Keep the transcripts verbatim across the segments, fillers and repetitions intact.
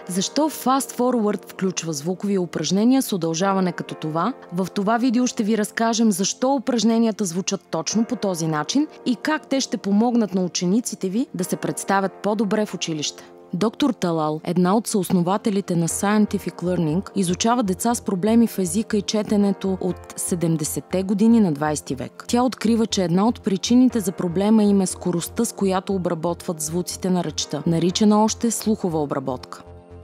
Защо Fast Forward включва звукови упражнения с удължаване като това? В това видео ще ви разкажем защо упражненията звучат точно по този начин и как те ще помогнат на учениците ви да се представят по-добре в училище. Доктор Талал, една от съоснователите на Scientific Learning, изучава деца с проблеми в езика и четенето от седемдесетте години на двадесети век. Тя открива, че една от причините за проблема им е скоростта, с която обработват звуците на речта, наричана още слухова обработка.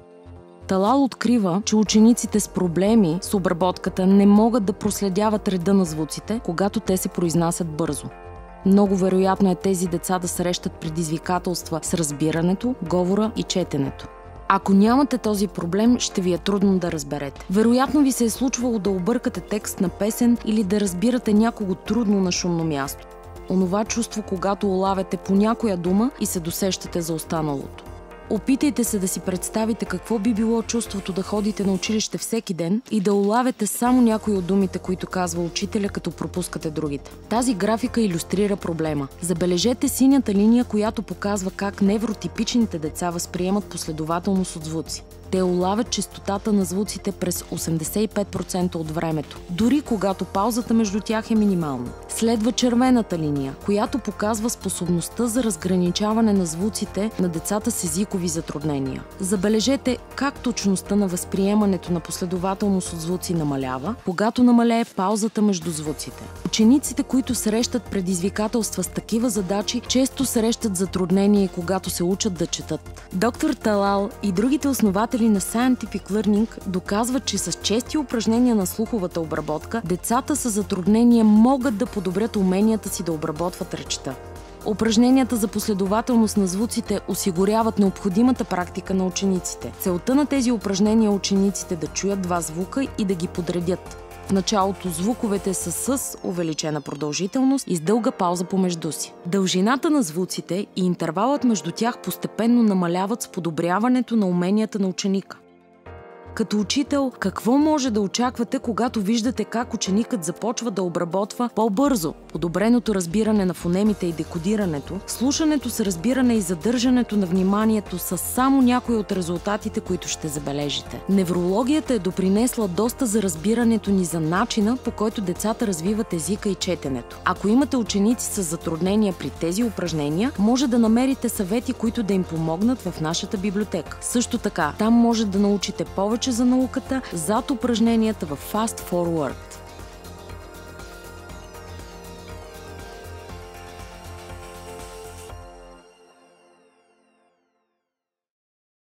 Талал открива, че учениците с проблеми с обработката не могат да проследяват реда на звуците, когато те се произнасят бързо. Много вероятно е тези деца да срещат предизвикателства с разбирането, говора и четенето. Ако нямате този проблем, ще ви е трудно да разберете. Вероятно ви се е случвало да объркате текст на песен или да разбирате някого трудно на шумно място. Онова чувство, когато улавяте по някоя дума и се досещате за останалото. Опитайте се да си представите какво би било чувството да ходите на училище всеки ден и да улавяте само някои от думите, които казва учителя, като пропускате другите. Тази графика илюстрира проблема. Забележете синята линия, която показва как невротипичните деца възприемат последователност от звуци. Те улавят честотата на звуците през осемдесет и пет процента от времето, дори когато паузата между тях е минимална. Следва червената линия, която показва способността за разграничаване на звуците на децата с езикови затруднения. Забележете как точността на възприемането на последователност от звуци намалява, когато намалее паузата между звуците. Учениците, които срещат предизвикателства с такива задачи, често срещат затруднения, когато се учат да четат. Доктор Талал и другите основатели на Scientific Learning доказват, че с чести упражнения на слуховата обработка, децата с затруднения могат да подобрят уменията си да обработват речта. Упражненията за последователност на звуците осигуряват необходимата практика на учениците. Целта на тези упражнения е учениците да чуят два звука и да ги подредят. В началото звуковете са с увеличена продължителност и с дълга пауза помежду си. Дължината на звуците и интервалът между тях постепенно намаляват с подобряването на уменията на ученика. Като учител, какво може да очаквате, когато виждате как ученикът започва да обработва по-бързо подобреното разбиране на фонемите и декодирането, слушането с разбиране и задържането на вниманието са само някои от резултатите, които ще забележите. Неврологията е допринесла доста за разбирането ни за начина, по който децата развиват езика и четенето. Ако имате ученици с затруднения при тези упражнения, може да намерите съвети, които да им помогнат в нашата библиотека. Също така, там може да научите повече за науката зад упражненията в Fast Forward.